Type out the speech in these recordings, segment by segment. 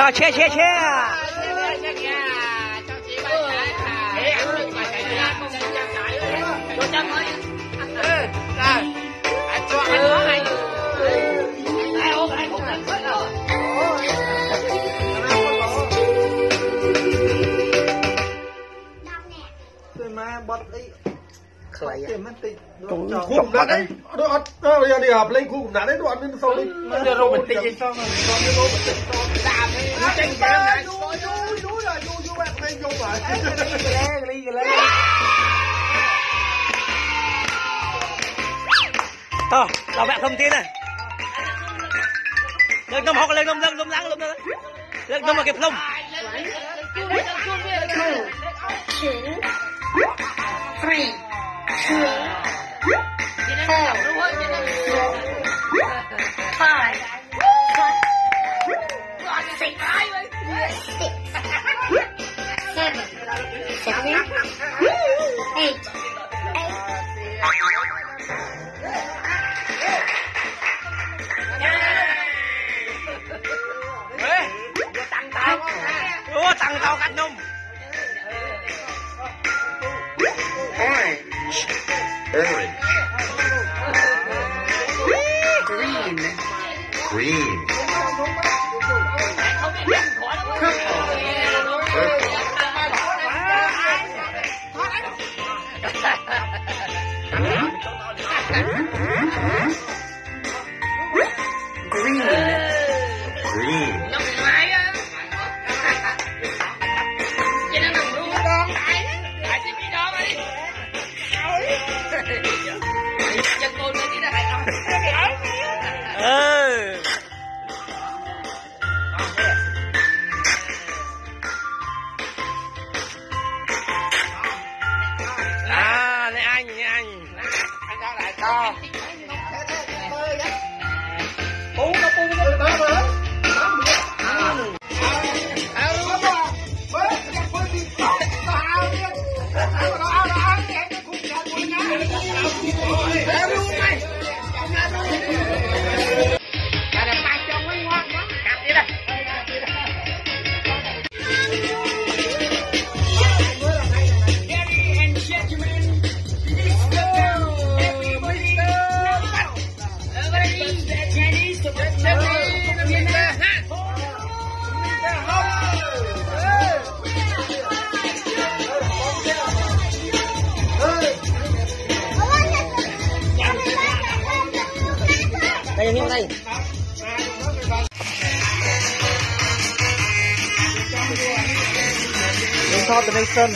Rồi che. Khung đá đấy, nó đi học lên khung đá đấy đoạn lên sau đi. Nó rô bình tĩnh sao? Thôi, là bạn thông tin này. Lên nông học lên nông mà kịp lông. ตังเตากัดนม Orange. Green. Green. Đây như này. Inside the nation.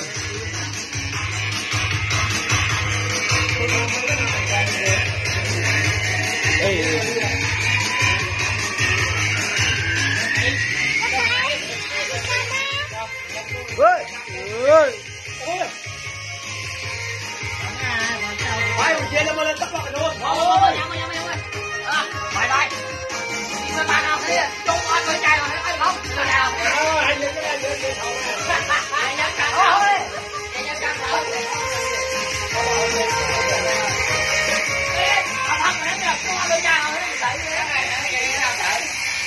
Phải một chia lên tóc vào luôn. Mày đây. Đi ra bàn nào thế? Chúng anh với trai rồi anh không? Anh nhớ cái này nhớ thôi. Anh nhớ cả thôi. Anh nhớ cả thôi. Anh thắc mắc nè, chúng anh với trai rồi đấy cái này cái nào đấy.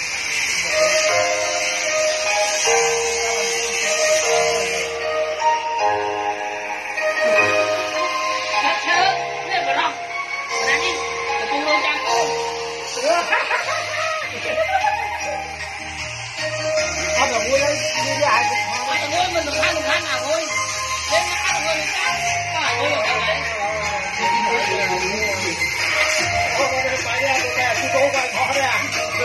Không là vui đấy, vui với ai cũng không. Vui mình đừng ăn nào vui. Đến nó ăn vui sao? Có là vui rồi đấy. Không phải ra cái này, chú cố gắng khó đấy à.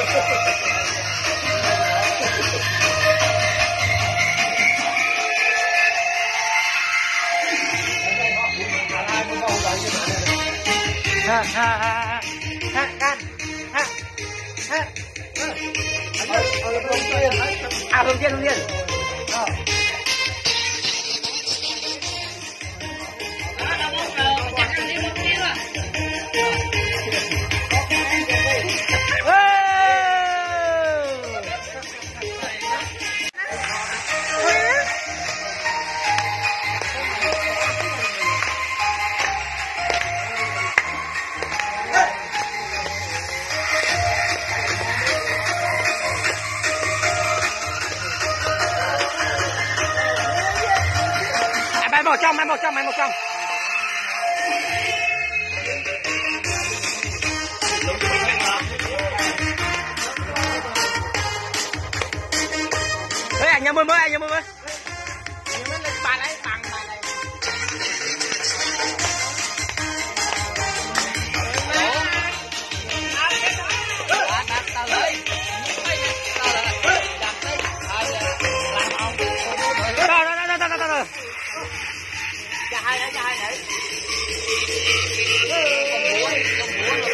Không tiên. trong mai một trong. Ê, anh mới mới. Bà lấy bằng bà này. Tao lấy. Đó. Cho hai nữa. Con búa